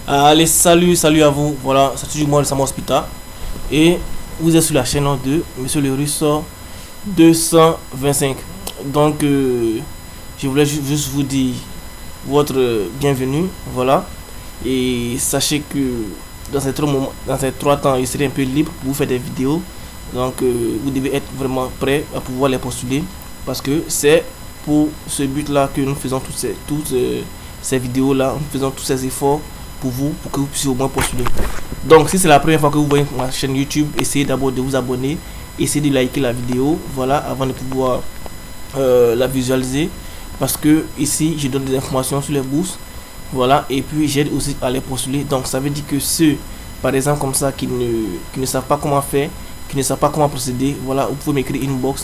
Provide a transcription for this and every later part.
Allez, salut à vous. Voilà, c'est toujours moi, le Sam Hospital. Et vous êtes sur la chaîne de Monsieur le Russe 225. Donc, je voulais juste vous dire votre bienvenue. Voilà. Et sachez que dans ces 3 temps, je serai un peu libre pour vous faire des vidéos. Donc, vous devez être vraiment prêt à pouvoir les postuler. Parce que c'est pour ce but-là que nous faisons toutes ces vidéos-là. Nous faisons tous ces efforts pour vous, pour que vous puissiez au moins postuler. Donc si c'est la première fois que vous voyez ma chaîne YouTube, essayez d'abord de vous abonner, essayez de liker la vidéo, voilà, avant de pouvoir la visualiser, parce que ici je donne des informations sur les bourses, voilà, et puis j'aide aussi à les postuler. Donc ça veut dire que ceux par exemple comme ça qui ne savent pas comment faire, qui ne savent pas comment procéder, voilà, vous pouvez m'écrire inbox.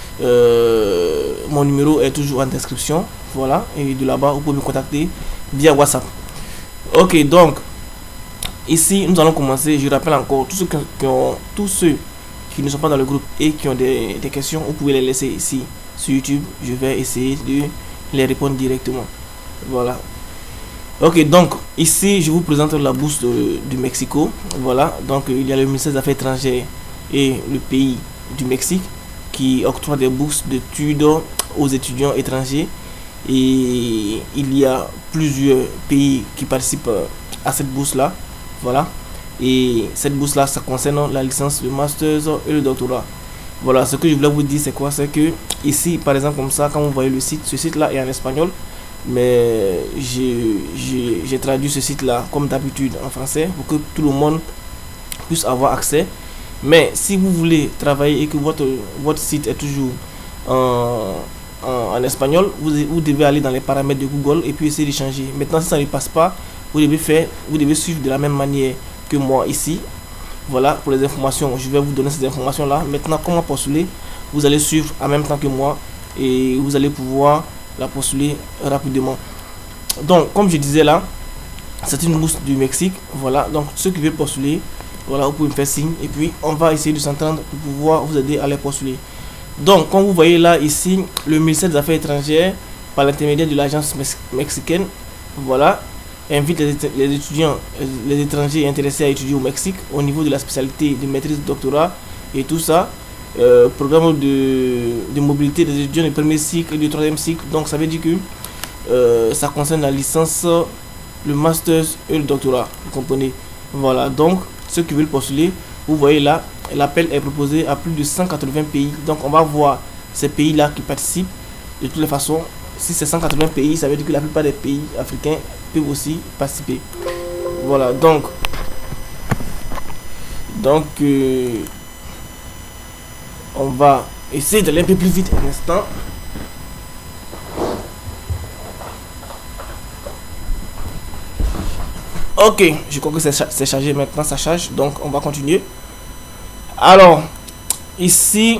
Mon numéro est toujours en description, voilà, et de là-bas vous pouvez me contacter via WhatsApp. Ok, donc ici nous allons commencer. Je rappelle encore, tous ceux qui ne sont pas dans le groupe et qui ont des questions, vous pouvez les laisser ici sur YouTube. Je vais essayer de les répondre directement. Voilà. Ok, donc ici je vous présente la bourse du Mexico. Voilà, donc il y a le ministère des Affaires étrangères et le pays du Mexique qui octroie des bourses d'études aux étudiants étrangers. Et il y a plusieurs pays qui participent à cette bourse là, voilà. Et cette bourse là, ça concerne la licence, le master et le doctorat. Voilà, ce que je voulais vous dire, c'est quoi? C'est que ici par exemple comme ça, quand vous voyez le site, ce site là est en espagnol, mais j'ai traduit ce site là comme d'habitude en français pour que tout le monde puisse avoir accès. Mais si vous voulez travailler et que votre site est toujours en espagnol, vous devez aller dans les paramètres de Google et puis essayer de changer. Maintenant, si ça ne passe pas, vous devez suivre de la même manière que moi ici. Voilà, pour les informations, je vais vous donner ces informations là. Maintenant, comment postuler? Vous allez suivre en même temps que moi et vous allez pouvoir la postuler rapidement. Donc, comme je disais là, c'est une bourse du Mexique. Voilà, donc ceux qui veulent postuler, voilà, vous pouvez me faire signe et puis on va essayer de s'entendre pour pouvoir vous aider à les postuler. Donc, comme vous voyez là, ici, le ministère des Affaires étrangères, par l'intermédiaire de l'agence mexicaine, voilà, invite les étudiants, les étrangers intéressés à étudier au Mexique au niveau de la spécialité de maîtrise de doctorat et tout ça. Programme de mobilité des étudiants du premier cycle et du troisième cycle. Donc, ça veut dire que ça concerne la licence, le master et le doctorat. Vous comprenez? Voilà, donc, ceux qui veulent postuler, vous voyez là, l'appel est proposé à plus de 180 pays. Donc on va voir ces pays là qui participent. De toutes les façons, si c'est 180 pays, ça veut dire que la plupart des pays africains peuvent aussi participer. Voilà, donc on va essayer d'aller un peu plus vite un instant. Ok, je crois que c'est chargé maintenant, ça charge, donc on va continuer. Alors, ici,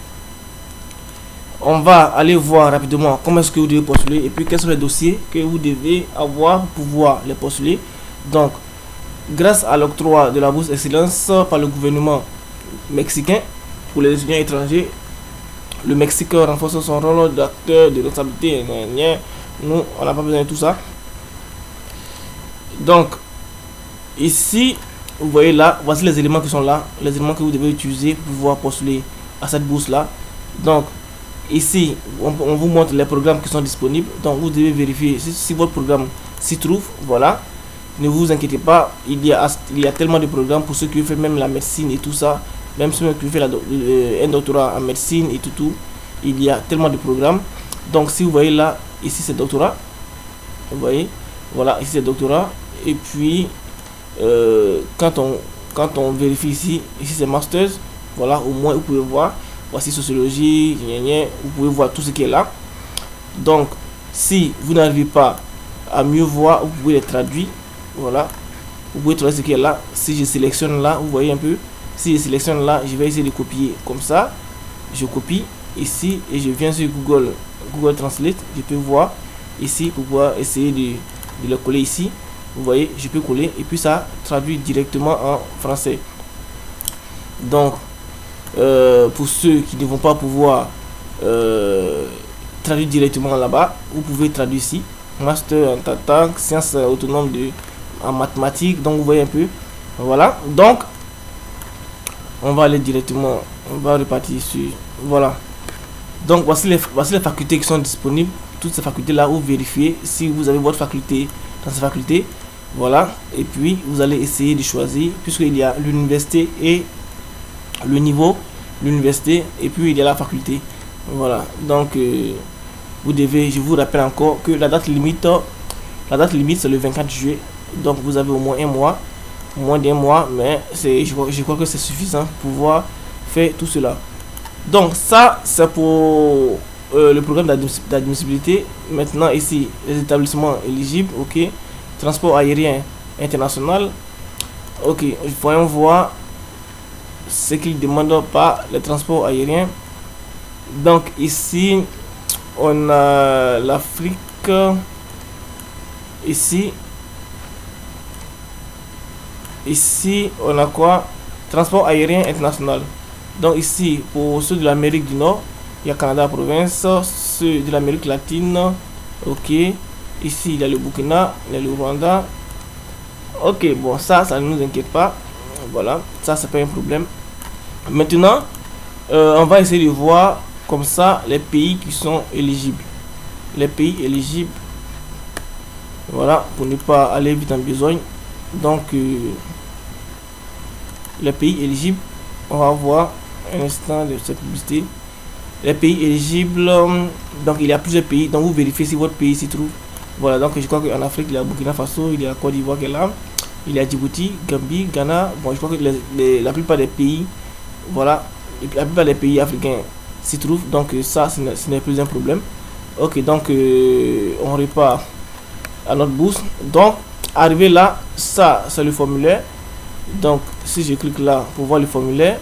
on va aller voir rapidement comment est-ce que vous devez postuler et puis quels sont les dossiers que vous devez avoir pour pouvoir les postuler. Donc, grâce à l'octroi de la bourse excellence par le gouvernement mexicain pour les étudiants étrangers, le Mexique renforce son rôle d'acteur de responsabilité. Nous, on n'a pas besoin de tout ça. Donc, ici, vous voyez là, voici les éléments qui sont là, les éléments que vous devez utiliser pour pouvoir postuler à cette bourse là. Donc ici on vous montre les programmes qui sont disponibles. Donc vous devez vérifier si votre programme s'y trouve. Voilà, ne vous inquiétez pas, il y a tellement de programmes pour ceux qui font même la médecine et tout ça, même ceux qui font un doctorat en médecine et tout, il y a tellement de programmes. Donc si vous voyez là, ici c'est doctorat, vous voyez, voilà, ici c'est doctorat. Et puis quand on vérifie ici c'est masters, voilà, au moins vous pouvez voir, voici sociologie, vous pouvez voir tout ce qui est là. Donc si vous n'arrivez pas à mieux voir, vous pouvez les traduire, voilà, vous pouvez trouver ce qui est là. Si je sélectionne là, vous voyez un peu, si je sélectionne là, je vais essayer de copier comme ça, je copie ici et je viens sur Google Translate, je peux voir ici pour pouvoir essayer de le coller ici. Vous voyez, je peux coller et puis ça traduit directement en français. Donc pour ceux qui ne vont pas pouvoir traduire directement là-bas, vous pouvez traduire ici master en tant que sciences autonomes de en mathématiques. Donc vous voyez un peu. Voilà. Donc on va aller directement. On va repartir sur. Voilà. Donc voici les facultés qui sont disponibles. Toutes ces facultés là, vous vérifiez si vous avez votre faculté dans ces facultés. Voilà. Et puis vous allez essayer de choisir, puisqu'il y a l'université et le niveau, l'université, et puis il y a la faculté. Voilà. Donc vous devez, je vous rappelle encore que la date limite c'est le 24 juillet. Donc vous avez au moins un mois, moins d'un mois, mais je crois que c'est suffisant pour pouvoir faire tout cela. Donc ça c'est pour le programme d'admissibilité. Maintenant ici les établissements éligibles. Ok, transport aérien international. Ok, voyons voir ce qu'il demande par les transports aériens. Donc ici on a l'Afrique. Ici on a quoi? Transport aérien international. Donc ici pour ceux de l'Amérique du Nord, il y a Canada province. Ceux de l'Amérique latine, ok, ici il y a le Burkina, il y a le Rwanda. Ok, bon, ça ne nous inquiète pas. Voilà, ça c'est pas un problème. Maintenant on va essayer de voir comme ça les pays qui sont éligibles. Les pays éligibles, voilà, pour ne pas aller vite en besogne. Donc les pays éligibles, on va voir un instant de cette publicité. Les pays éligibles, donc il y a plusieurs pays, donc vous vérifiez si votre pays s'y trouve. Voilà, donc je crois qu'en Afrique il y a Burkina Faso, il y a Côte d'Ivoire qui est là, il y a Djibouti, Gambie, Ghana. Bon, je crois que la plupart des pays, voilà, la plupart des pays africains s'y trouvent, donc ça ce n'est plus un problème. Ok, donc on repart à notre bourse. Donc arrivé là, ça c'est le formulaire. Donc si je clique là pour voir le formulaire,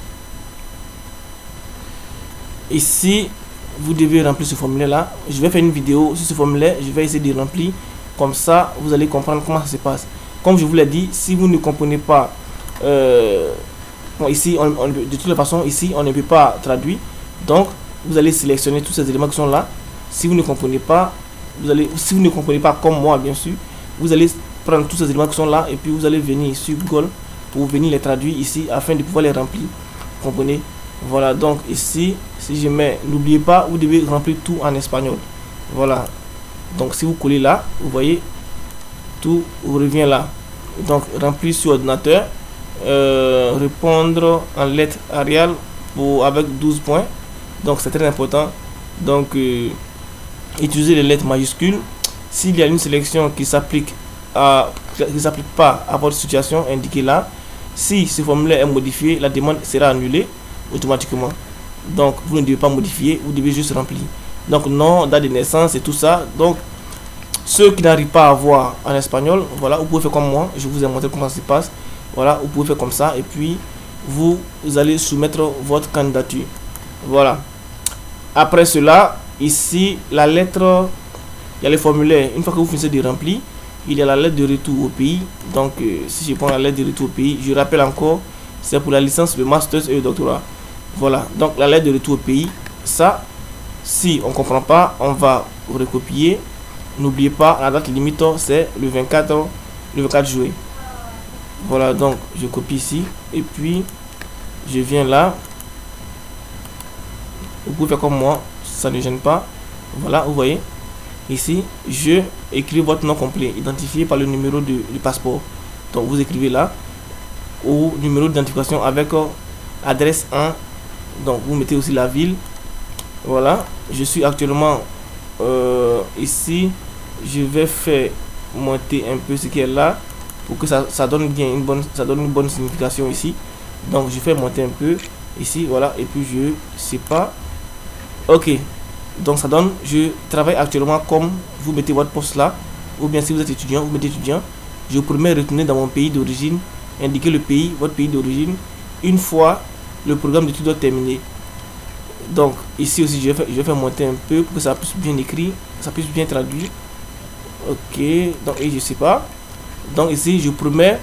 ici vous devez remplir ce formulaire là. Je vais faire une vidéo sur ce formulaire, je vais essayer de remplir, comme ça vous allez comprendre comment ça se passe. Comme je vous l'ai dit, si vous ne comprenez pas, bon, ici de toute façon ici on ne peut pas traduire, donc vous allez sélectionner tous ces éléments qui sont là. Si vous ne comprenez pas, si vous ne comprenez pas comme moi bien sûr, vous allez prendre tous ces éléments qui sont là et puis vous allez venir sur Google pour venir les traduire ici afin de pouvoir les remplir. Vous comprenez? Voilà, donc ici si je mets, n'oubliez pas, vous devez remplir tout en espagnol. Voilà, donc si vous collez là, vous voyez tout revient là. Donc remplir sur ordinateur, répondre en lettres Arial avec 12 points, donc c'est très important. Donc utiliser les lettres majuscules. S'il y a une sélection qui s'applique pas à votre situation, indiquez là. Si ce formulaire est modifié, la demande sera annulée automatiquement. Donc vous ne devez pas modifier, vous devez juste remplir. Donc nom, date de naissance et tout ça. Donc ceux qui n'arrivent pas à voir en espagnol, voilà, vous pouvez faire comme moi, je vous ai montré comment ça se passe. Voilà, vous pouvez faire comme ça et puis vous allez soumettre votre candidature. Voilà. Après cela, ici la lettre, il y a le formulaire. Une fois que vous finissez de remplir, il y a la lettre de retour au pays. Donc si je prends la lettre de retour au pays, je rappelle encore, c'est pour la licence, le master et le doctorat. Voilà, donc la lettre de retour au pays, ça, si on ne comprend pas, on va recopier. N'oubliez pas, la date limite c'est le 24 juillet. Voilà, donc je copie ici et puis je viens là. Vous pouvez faire comme moi, ça ne gêne pas. Voilà, vous voyez ici, je écris votre nom complet identifié par le numéro du passeport. Donc vous écrivez là, ou numéro d'identification avec adresse 1. Donc vous mettez aussi la ville. Voilà, je suis actuellement ici. Je vais faire monter un peu ce qui est là pour que ça donne bien une bonne signification ici. Donc je fais monter un peu ici, voilà, et puis je sais pas. Ok, donc ça donne, je travaille actuellement comme vous mettez votre poste là, ou bien si vous êtes étudiant, vous mettez étudiant. Je promets retourner dans mon pays d'origine, indiquer le pays, votre pays d'origine, une fois le programme d'études terminé. Donc ici aussi je vais faire monter un peu pour que ça puisse bien écrire, ça puisse bien traduire. Ok, donc et je sais pas. Donc ici je promets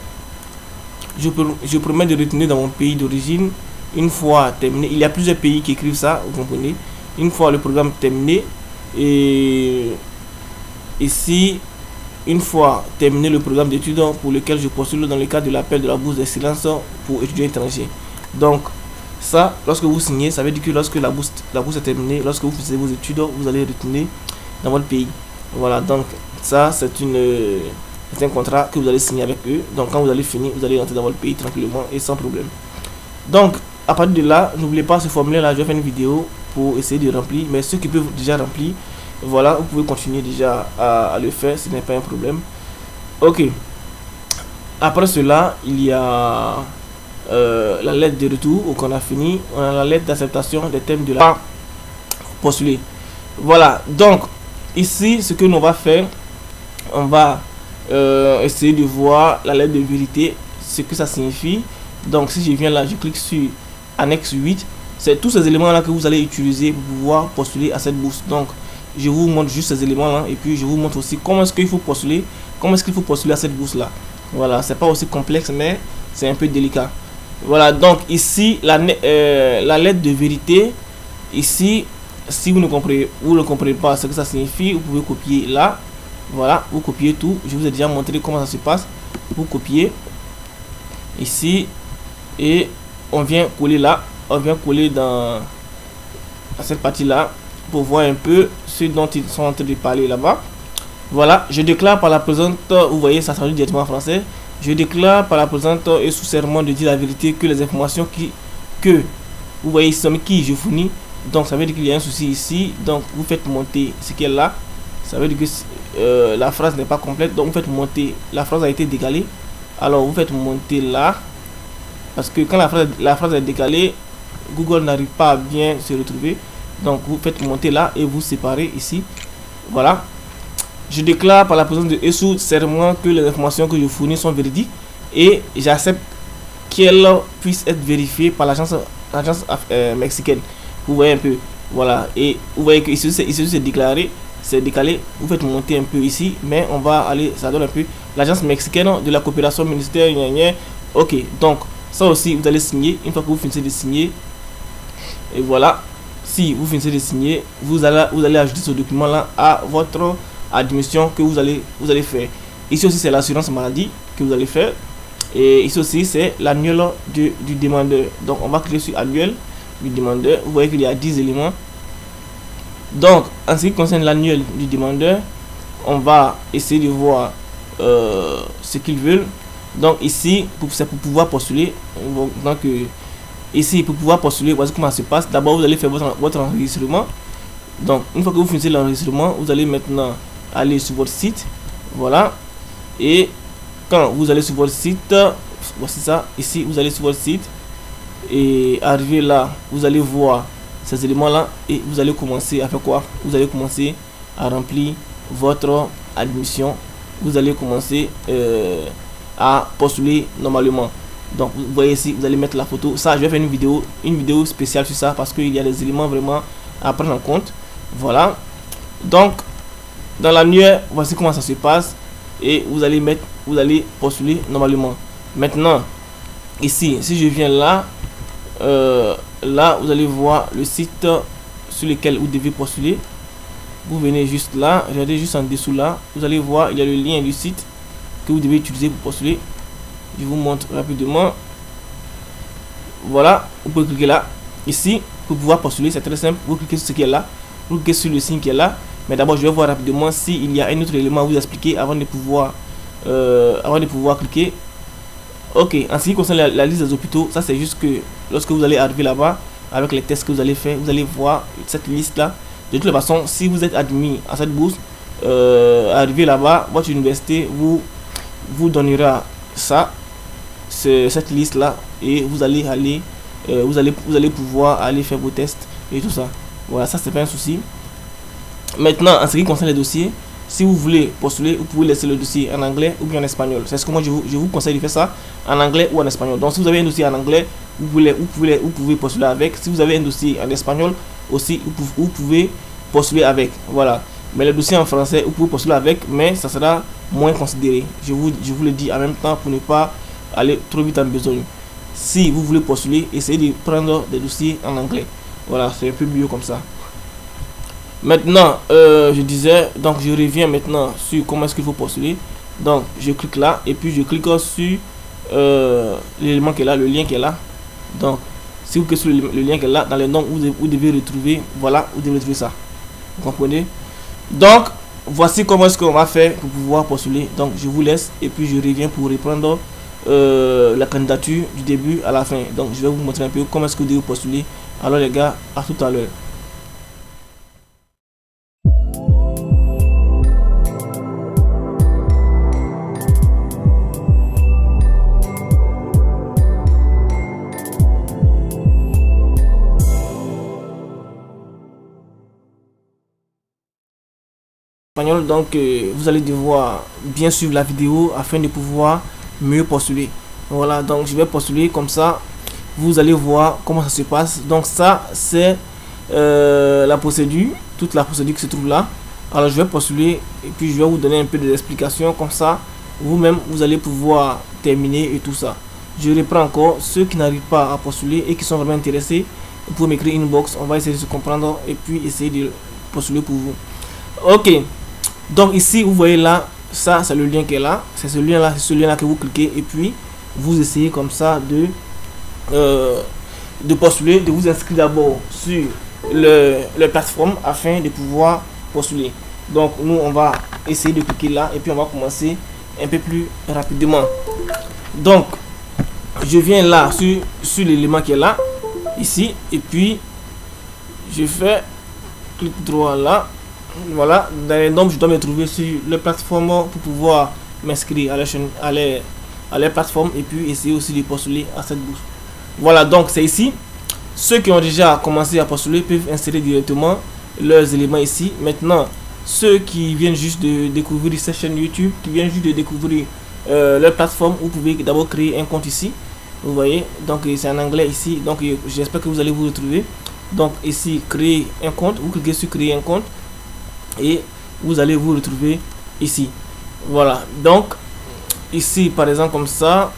de retourner dans mon pays d'origine une fois terminé. Il y a plusieurs pays qui écrivent ça, vous comprenez. Une fois le programme terminé, et ici une fois terminé le programme d'études pour lequel je postule dans le cadre de l'appel de la bourse d'excellence pour étudiants étrangers. Donc ça, lorsque vous signez, ça veut dire que lorsque la bourse est terminée, lorsque vous faisiez vos études, vous allez retourner dans votre pays. Voilà, donc ça c'est un contrat que vous allez signer avec eux. Donc quand vous allez finir, vous allez rentrer dans votre pays tranquillement et sans problème. Donc à partir de là, n'oubliez pas ce formulaire là, je vais faire une vidéo pour essayer de remplir, mais ceux qui peuvent déjà remplir, voilà, vous pouvez continuer déjà à le faire, ce n'est pas un problème. Ok, après cela il y a la lettre de retour qu'on a fini. On a la lettre d'acceptation des thèmes de la postulée. Voilà, donc ici ce que l'on va faire, on va essayer de voir la lettre de vérité, ce que ça signifie. Donc si je viens là, je clique sur annexe 8, c'est tous ces éléments là que vous allez utiliser pour pouvoir postuler à cette bourse. Donc je vous montre juste ces éléments là et puis je vous montre aussi comment est-ce qu'il faut postuler, à cette bourse là. Voilà, c'est pas aussi complexe mais c'est un peu délicat. Voilà, donc ici la lettre de vérité, ici si vous ne comprenez pas ce que ça signifie, vous pouvez copier là. Voilà, vous copiez tout, je vous ai déjà montré comment ça se passe. Vous copiez ici et on vient coller là, on vient coller dans cette partie là pour voir un peu ce dont ils sont en train de parler là-bas. Voilà, je déclare par la présente, vous voyez ça traduit directement en français. Je déclare par la présente et sous serment de dire la vérité que les informations que vous voyez ici qui je fournis. Donc ça veut dire qu'il y a un souci ici. Donc vous faites monter ce qui est là. Ça veut dire que la phrase n'est pas complète. Donc vous faites monter, la phrase a été décalée. Alors vous faites monter là. Parce que quand la phrase est décalée, Google n'arrive pas à bien se retrouver. Donc vous faites monter là et vous séparez ici. Voilà. Je déclare par la présence de et sous serment que les informations que je fournis sont véridiques et j'accepte qu'elles puissent être vérifiées par l'agence mexicaine. Vous voyez un peu. Voilà. Et vous voyez que ici c'est déclaré, c'est décalé. Vous faites monter un peu ici, mais on va aller, ça donne un peu l'agence mexicaine de la coopération ministérielle. Ok, donc ça aussi vous allez signer. Une fois que vous finissez de signer, et voilà, si vous finissez de signer, vous allez ajouter ce document là à votre admission que vous allez faire. Ici aussi c'est l'assurance maladie que vous allez faire et ici aussi c'est l'annuel du demandeur. Donc on va cliquer sur annuel du demandeur. Vous voyez qu'il y a 10 éléments. Donc en ce qui concerne l'annuel du demandeur, on va essayer de voir ce qu'ils veulent. Donc ici c'est pour pouvoir postuler. Donc ici pour pouvoir postuler, voici comment ça se passe. D'abord vous allez faire votre enregistrement. Donc une fois que vous finissez l'enregistrement, vous allez maintenant aller sur votre site. Voilà, et quand vous allez sur votre site, voici ça, ici vous allez sur votre site et arriver là, vous allez voir ces éléments là et vous allez commencer à faire quoi? Vous allez commencer à remplir votre admission. Vous allez commencer à postuler normalement. Donc vous voyez ici, vous allez mettre la photo. Ça je vais faire une vidéo spéciale sur ça parce qu'il y a des éléments vraiment à prendre en compte. Voilà, donc dans l'annuaire, voici comment ça se passe et vous allez postuler normalement. Maintenant ici, si je viens là, là vous allez voir le site sur lequel vous devez postuler. Vous venez juste là, regardez juste en dessous là, vous allez voir il y a le lien du site que vous devez utiliser pour postuler. Je vous montre rapidement. Voilà, vous pouvez cliquer là ici pour pouvoir postuler. C'est très simple, vous cliquez sur ce qui est là, vous cliquez sur le signe qui est là. Mais d'abord je vais voir rapidement s'il y a un autre élément à vous expliquer avant de pouvoir cliquer. Ok, en ce qui concerne la liste des hôpitaux, ça c'est juste que lorsque vous allez arriver là-bas avec les tests que vous allez faire, vous allez voir cette liste là. De toute façon, si vous êtes admis à cette bourse, arrivé là-bas, votre université vous donnera ça, cette liste là, et vous allez pouvoir aller faire vos tests et tout ça. Voilà, ça c'est pas un souci. Maintenant, en ce qui concerne les dossiers, si vous voulez postuler, vous pouvez laisser le dossier en anglais ou bien en espagnol. C'est ce que moi je vous conseille de faire ça en anglais ou en espagnol. Donc si vous avez un dossier en anglais, vous pouvez postuler avec. Si vous avez un dossier en espagnol aussi, vous pouvez postuler avec. Voilà. Mais le dossier en français, vous pouvez postuler avec, mais ça sera moins considéré. Je vous le dis en même temps pour ne pas aller trop vite en besogne. Si vous voulez postuler, essayez de prendre des dossiers en anglais. Voilà, c'est un peu mieux comme ça. Maintenant, je disais, donc je reviens maintenant sur comment est-ce qu'il faut postuler. Donc je clique là et puis je clique sur l'élément qui est là, le lien qui est là. Donc si vous cliquez sur le lien qui est là, dans les noms vous devez retrouver, voilà, vous devez retrouver ça. Vous comprenez? Donc voici comment est-ce qu'on va faire pour pouvoir postuler. Donc je vous laisse et puis je reviens pour reprendre la candidature du début à la fin. Donc je vais vous montrer un peu comment est-ce que vous devez postuler. Alors les gars, à tout à l'heure. Donc vous allez devoir bien suivre la vidéo afin de pouvoir mieux postuler. Voilà, donc je vais postuler comme ça, vous allez voir comment ça se passe. Donc ça c'est la procédure, toute la procédure qui se trouve là. Alors je vais postuler et puis je vais vous donner un peu d'explications, comme ça vous-même vous allez pouvoir terminer et tout ça. Je reprends encore, ceux qui n'arrivent pas à postuler et qui sont vraiment intéressés, vous pouvez m'écrire inbox, on va essayer de se comprendre et puis essayer de postuler pour vous. Ok, donc ici vous voyez là, ça c'est le lien qui est là, c'est ce lien là que vous cliquez et puis vous essayez comme ça de postuler, de vous inscrire d'abord sur le plateforme afin de pouvoir postuler. Donc nous on va essayer de cliquer là et puis on va commencer un peu plus rapidement. Donc je viens là sur l'élément qui est là ici et puis je fais clic droit là. Voilà, dans les noms je dois me trouver sur les plateformes pour pouvoir m'inscrire à la chaîne, à les plateformes et puis essayer aussi de postuler à cette bourse. Voilà, donc c'est ici. Ceux qui ont déjà commencé à postuler peuvent insérer directement leurs éléments ici. Maintenant, ceux qui viennent juste de découvrir cette chaîne YouTube, qui viennent juste de découvrir leur plateforme, vous pouvez d'abord créer un compte ici. Vous voyez, donc c'est en anglais ici. Donc j'espère que vous allez vous retrouver. Donc ici, créer un compte. Vous cliquez sur créer un compte et vous allez vous retrouver ici. Voilà, donc ici par exemple comme ça,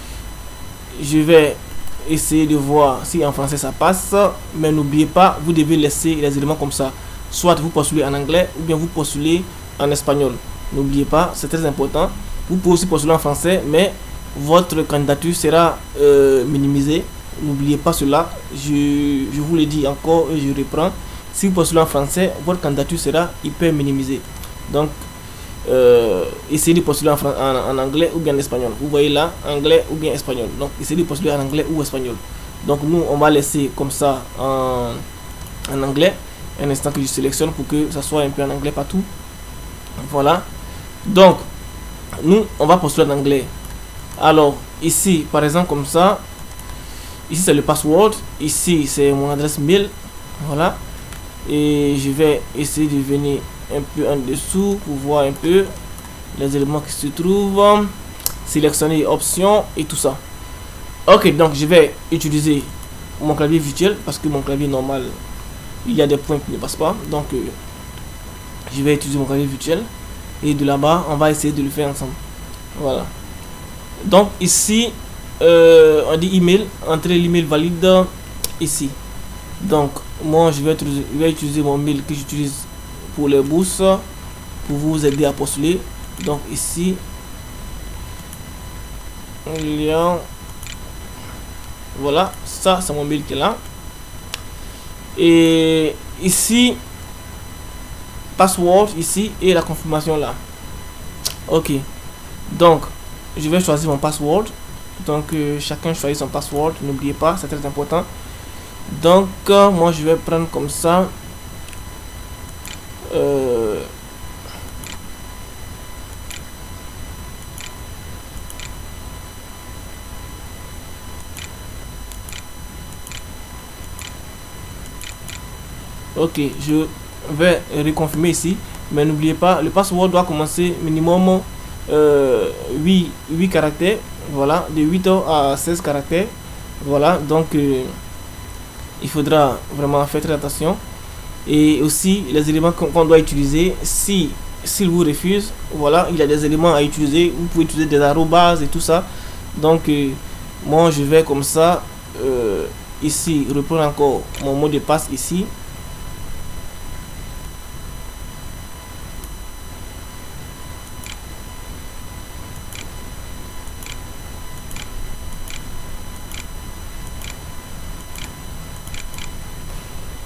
je vais essayer de voir si en français ça passe, mais n'oubliez pas, vous devez laisser les éléments comme ça, soit vous postulez en anglais ou bien vous postulez en espagnol. N'oubliez pas, c'est très important. Vous pouvez aussi postuler en français, mais votre candidature sera minimisée. N'oubliez pas cela, je vous le dis encore et je reprends. Si vous postulez en français, votre candidature sera hyper minimisée. Donc, essayez de postuler en anglais ou bien en espagnol. Vous voyez là, anglais ou bien espagnol. Donc, essayez de postuler en anglais ou espagnol. Donc, nous, on va laisser comme ça en anglais. Un instant que je sélectionne pour que ça soit un peu en anglais partout. Voilà. Donc, nous, on va postuler en anglais. Alors, ici, par exemple, comme ça. Ici, c'est le password. Ici, c'est mon adresse mail. Voilà. Et je vais essayer de venir un peu en dessous pour voir un peu les éléments qui se trouvent, sélectionner options et tout ça. Ok, donc je vais utiliser mon clavier virtuel parce que mon clavier normal il y a des points qui ne passent pas. Donc je vais utiliser mon clavier virtuel et de là-bas on va essayer de le faire ensemble. Voilà, donc ici on dit email, entrer l'email valide ici. Donc moi je vais utiliser mon mail que j'utilise pour les bourses pour vous aider à postuler. Donc ici lien, voilà, ça c'est mon mail qui est là. Et ici password ici et la confirmation là. Ok, donc je vais choisir mon password. Donc chacun choisit son password, n'oubliez pas, c'est très important. Donc moi je vais prendre comme ça ok, je vais reconfirmer ici, mais n'oubliez pas, le password doit commencer minimum 8 caractères. Voilà, de 8 à 16 caractères. Voilà, donc il faudra vraiment faire très attention. Et aussi les éléments qu'on doit utiliser, s'il vous refuse, voilà, il y a des éléments à utiliser. Vous pouvez utiliser des arrobas et tout ça. Donc moi je vais comme ça ici reprendre encore mon mot de passe ici.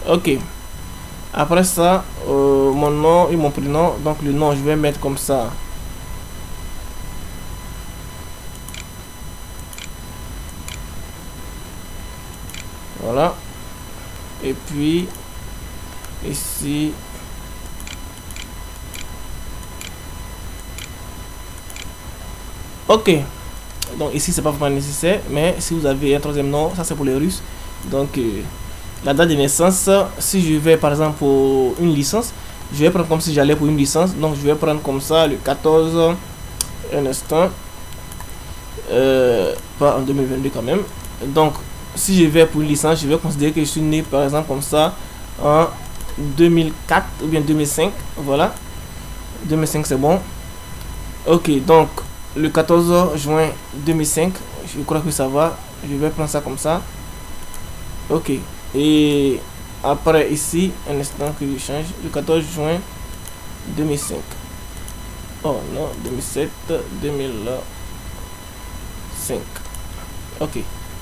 Ok. Après ça, mon nom et mon prénom. Donc le nom, je vais mettre comme ça. Voilà. Et puis ici. Ok. Donc ici c'est pas vraiment nécessaire, mais si vous avez un troisième nom, ça c'est pour les Russes. Donc la date de naissance, si je vais par exemple pour une licence, je vais prendre comme si j'allais pour une licence. Donc je vais prendre comme ça le 14, un instant, pas en 2022 quand même. Donc si je vais pour une licence, je vais considérer que je suis né par exemple comme ça en 2004 ou bien 2005. Voilà, 2005 c'est bon. Ok, donc le 14 juin 2005, je crois que ça va. Je vais prendre ça comme ça. Ok, et après ici, un instant que je change, le 14 juin 2005. Oh non, 2007, 2005. Ok.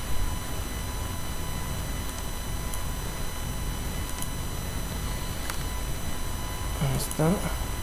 Un instant.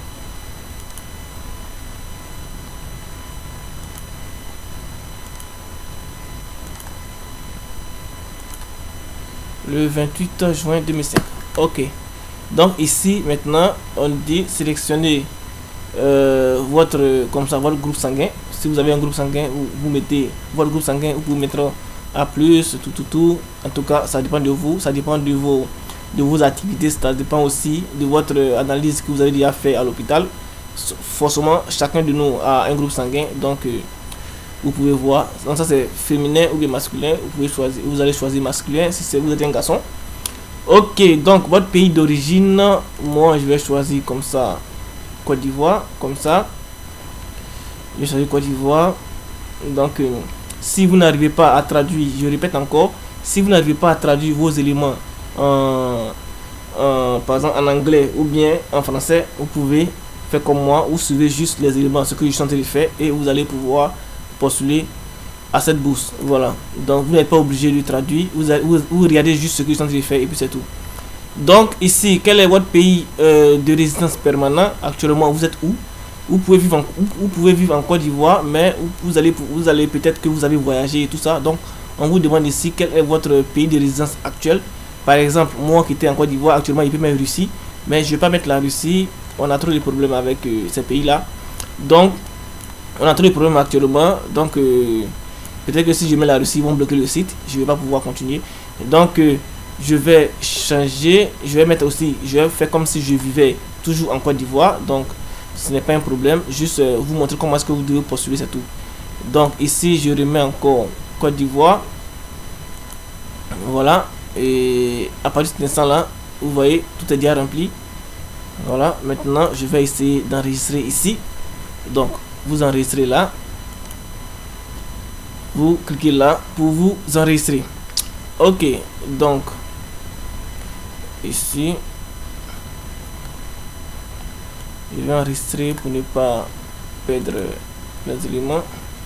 Le 28 juin 2005. Ok. Donc ici maintenant on dit sélectionner votre comme ça votre groupe sanguin. Si vous avez un groupe sanguin, vous mettez votre groupe sanguin, vous pouvez mettre A+, tout. En tout cas, ça dépend de vous, ça dépend de vos activités, ça dépend aussi de votre analyse que vous avez déjà fait à l'hôpital. Forcément, chacun de nous a un groupe sanguin, donc vous pouvez voir. Donc ça c'est féminin ou bien masculin. Vous pouvez choisir, vous allez choisir masculin si vous êtes un garçon. Ok, donc votre pays d'origine, moi je vais choisir comme ça Côte d'Ivoire, comme ça. Je vais choisir Côte d'Ivoire. Donc si vous n'arrivez pas à traduire, je répète encore, si vous n'arrivez pas à traduire vos éléments par exemple en anglais ou bien en français, vous pouvez faire comme moi, vous suivez juste les éléments, ce que je suis en train de faire, et vous allez pouvoir postuler à cette bourse. Voilà, donc vous n'êtes pas obligé de traduire, vous regardez juste ce que je suis en train de faire et puis c'est tout. Donc ici, quel est votre pays de résidence permanent? Actuellement vous êtes où? Vous pouvez vivre en Côte d'Ivoire, mais vous allez peut-être que vous avez voyagé et tout ça. Donc on vous demande ici quel est votre pays de résidence actuel. Par exemple, moi qui étais en Côte d'Ivoire, actuellement il peut mettre Russie, mais je ne vais pas mettre la Russie. On a trop de problèmes avec ces pays là. Donc on a trop de problèmes actuellement. Donc peut-être que si je mets la Russie, ils vont bloquer le site, je ne vais pas pouvoir continuer. Donc je vais changer, je vais mettre aussi, je vais faire comme si je vivais toujours en Côte d'Ivoire. Donc ce n'est pas un problème, juste vous montrer comment est-ce que vous devez postuler, c'est tout. Donc ici je remets encore Côte d'Ivoire. Voilà, et à partir de cet instant là, vous voyez, tout est déjà rempli. Voilà, maintenant je vais essayer d'enregistrer ici. Donc vous enregistrez là, vous cliquez là pour vous enregistrer. Ok, donc ici je vais enregistrer pour ne pas perdre les éléments.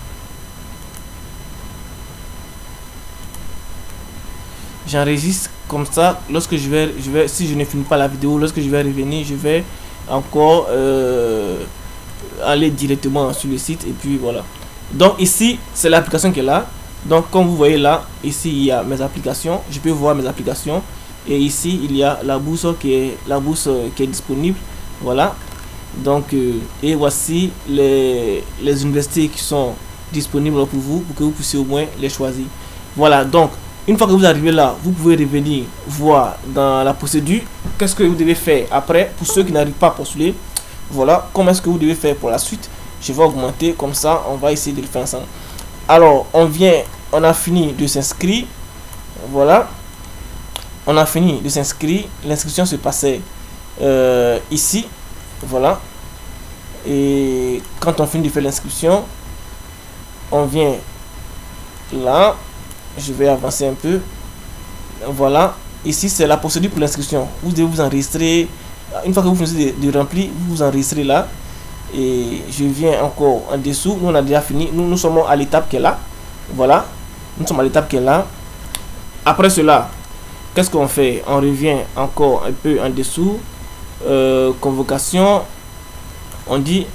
J'enregistre comme ça. Lorsque je vais si je ne finis pas la vidéo, lorsque je vais revenir, je vais encore aller directement sur le site et puis voilà. Donc ici c'est l'application qui est là. Donc comme vous voyez là, ici il y a mes applications, je peux voir mes applications, et ici il y a la bourse qui est disponible. Voilà, donc et voici les universités qui sont disponibles pour vous, pour que vous puissiez au moins les choisir. Voilà, donc une fois que vous arrivez là, vous pouvez revenir voir dans la procédure qu'est-ce que vous devez faire après. Pour ceux qui n'arrivent pas à postuler, voilà comment est-ce que vous devez faire pour la suite. Je vais augmenter, comme ça on va essayer de le faire ensemble. Alors on a fini de s'inscrire. Voilà, on a fini de s'inscrire. L'inscription se passait ici. Voilà, et quand on finit de faire l'inscription, on vient là. Je vais avancer un peu. Voilà, ici c'est la procédure pour l'inscription. Vous devez vous enregistrer. Une fois que vous finissez de remplir, vous vous enregistrez là. Et je viens encore en dessous. Nous on a déjà fini. Nous sommes à l'étape qui est là. Voilà, nous sommes à l'étape qui est là. Après cela, qu'est-ce qu'on fait? On revient encore un peu en dessous. Convocation. On dit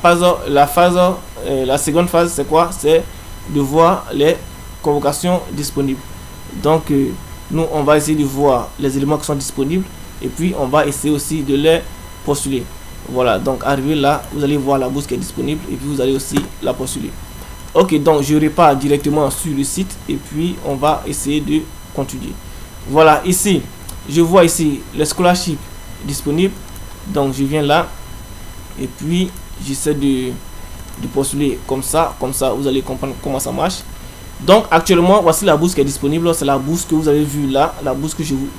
la seconde phase, c'est quoi? C'est de voir les convocations disponibles. Donc nous, on va essayer de voir les éléments qui sont disponibles et puis on va essayer aussi de les postuler. Voilà, donc arrivé là, vous allez voir la bourse qui est disponible et puis vous allez aussi la postuler. Ok, donc je repars directement sur le site et puis on va essayer de continuer. Voilà, ici, je vois ici le scholarship disponible. Donc je viens là et puis j'essaie de postuler comme ça vous allez comprendre comment ça marche. Donc actuellement, voici la bourse qui est disponible. C'est la bourse que vous avez vue là, la bourse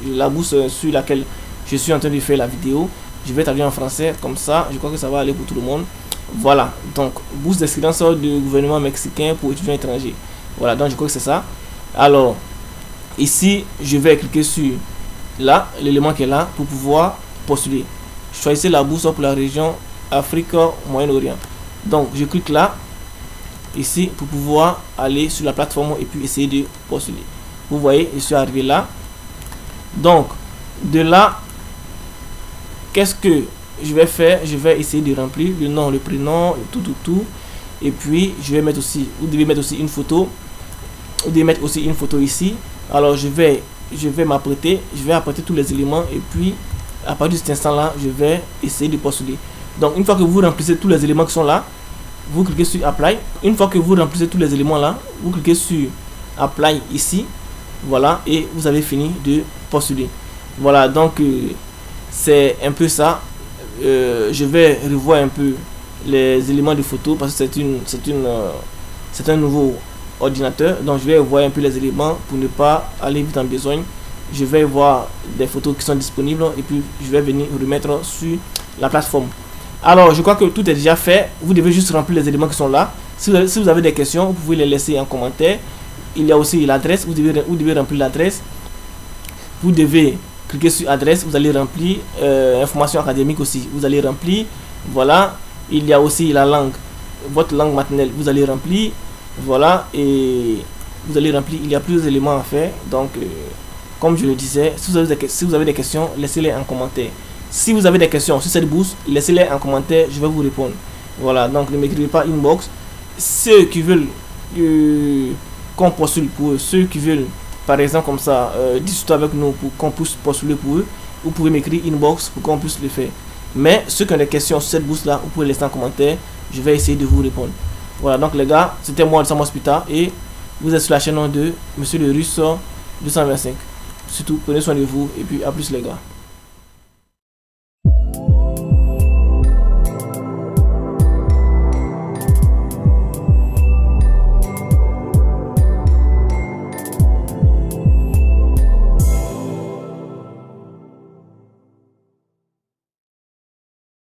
sur laquelle je suis en train de faire la vidéo. Je vais traduire en français, comme ça je crois que ça va aller pour tout le monde. Voilà, donc bourse d'excellence du gouvernement mexicain pour étudiants étrangers. Voilà, donc je crois que c'est ça. Alors ici, je vais cliquer sur là, l'élément qui est là pour pouvoir postuler. Choisissez la bourse pour la région Afrique Moyen-Orient. Donc je clique là ici pour pouvoir aller sur la plateforme et puis essayer de postuler. Vous voyez, je suis arrivé là. Donc de là, qu'est-ce que je vais faire? Je vais essayer de remplir le nom, le prénom, tout. Et puis je vais mettre aussi, vous devez mettre aussi une photo. Vous devez mettre aussi une photo ici. Alors je vais m'apprêter, je vais apprêter tous les éléments et puis à partir de cet instant là, je vais essayer de postuler. Donc une fois que vous remplissez tous les éléments qui sont là, vous cliquez sur Apply. Une fois que vous remplissez tous les éléments là, vous cliquez sur Apply ici. Voilà, et vous avez fini de postuler. Voilà, donc c'est un peu ça. Je vais revoir un peu les éléments de photo parce que c'est un nouveau ordinateur. Donc je vais voir un peu les éléments pour ne pas aller vite en besogne. Je vais voir des photos qui sont disponibles et puis je vais venir remettre sur la plateforme. Alors je crois que tout est déjà fait. Vous devez juste remplir les éléments qui sont là. Si vous avez des questions, vous pouvez les laisser en commentaire. Il y a aussi l'adresse. Vous devez remplir l'adresse. Vous devez cliquez sur adresse, vous allez remplir information académique aussi, vous allez remplir. Voilà, il y a aussi la langue, votre langue maternelle, vous allez remplir. Voilà, et vous allez remplir. Il y a plusieurs éléments à faire. Donc comme je le disais, si vous avez des questions, laissez-les en commentaire. Si vous avez des questions sur cette bourse, laissez-les en commentaire, je vais vous répondre. Voilà, donc ne m'écrivez pas inbox. Ceux qui veulent qu'on postule pour eux, ceux qui veulent par exemple comme ça discuter avec nous pour qu'on puisse postuler pour eux, vous pouvez m'écrire inbox pour qu'on puisse le faire. Mais ceux qui ont des questions sur cette bourse là, vous pouvez laisser en commentaire, je vais essayer de vous répondre. Voilà, donc les gars, c'était moi Sam Hospital et vous êtes sur la chaîne de Monsieur le Russe 225. Surtout prenez soin de vous et puis à plus les gars.